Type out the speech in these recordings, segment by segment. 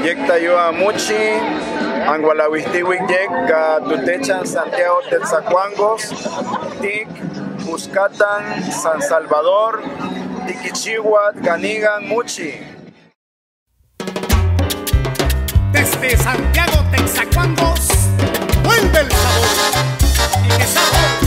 Yecta Yoa Muchi, Angualahuistihuic Yec, Tutechan, Santiago Tetzacuangos, Tic, Cuscatán, San Salvador, Tiquichihuat, Ganigan, Muchi. Desde Santiago Tetzacuangos, vuelve el sabor. ¿Y qué sabor?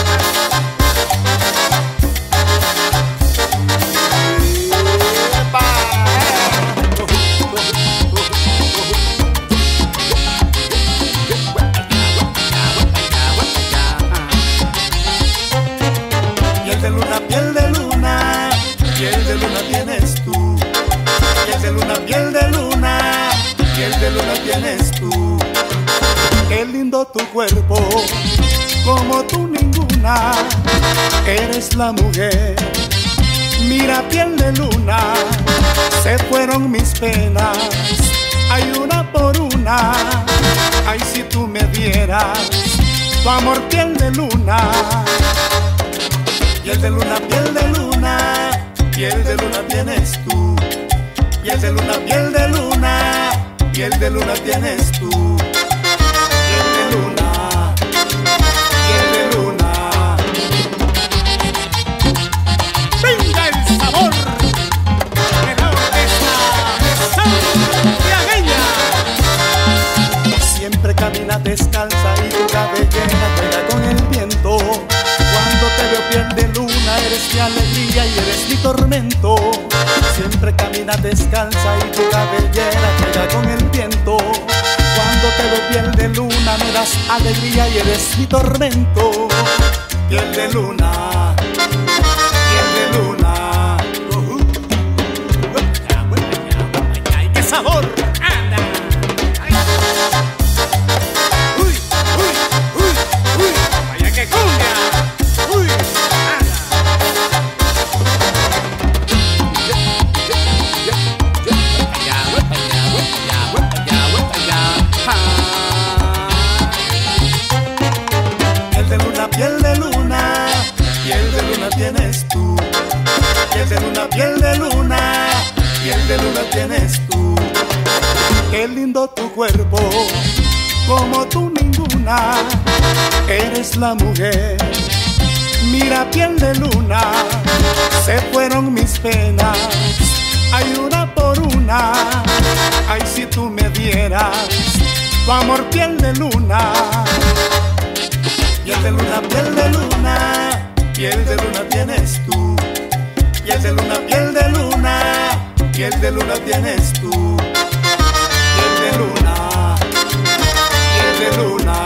Piel de luna, piel de luna tienes tú. Piel de luna, piel de luna, piel de luna tienes tú. Qué lindo tu cuerpo, como tú ninguna. Eres la mujer. Mira, piel de luna, se fueron mis penas. Hay una por una. Ay, si tú me dieras tu amor, piel de luna. Piel de luna, piel de luna, piel de luna tienes tú. Piel de luna, piel de luna, piel de luna tienes tú. Piel de luna, piel de luna. ¡Venga el sabor! ¡De la orquesta santiagueña! Siempre camina descalza y tu cabellera juega con el viento. Cuando te veo, piel de luna, eres mi alegría y eres mi tormento. Siempre camina descalza y tu cabellera juega con el viento. Cuando te veo, piel de luna, me das alegría y eres mi tormento. Piel de luna, piel de luna. ¡Ay, qué sabor! ¡Anda! ¡Uy, uy, uy, uy! ¡Vaya que cumbia! ¡Uy! Piel de luna, piel de luna tienes tú. Piel de luna, piel de luna, piel de luna tienes tú. Qué lindo tu cuerpo, como tú ninguna. Eres la mujer. Mira, piel de luna, se fueron mis penas. Hay una por una. Ay, si tú me dieras tu amor, piel de luna. Piel de luna, piel de luna, piel de luna tienes tú. Piel de luna, piel de luna, piel de luna tienes tú. Piel de luna, piel de luna.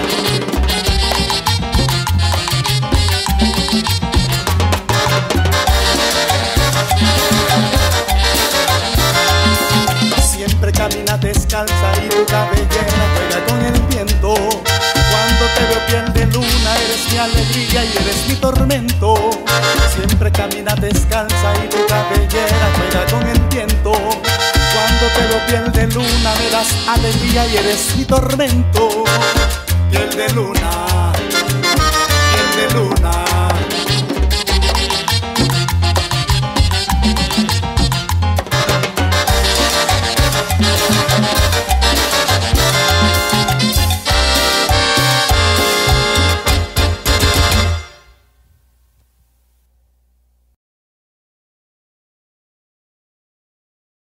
Siempre camina descalza y tu cabellera juega con el viento. Cuando te veo, piel de luna, eres mi alegría y eres mi tormento. Siempre camina descalza y tu cabellera juega con el viento. Cuando te veo, piel de luna, me das alegría y eres mi tormento. Piel de luna, piel de luna.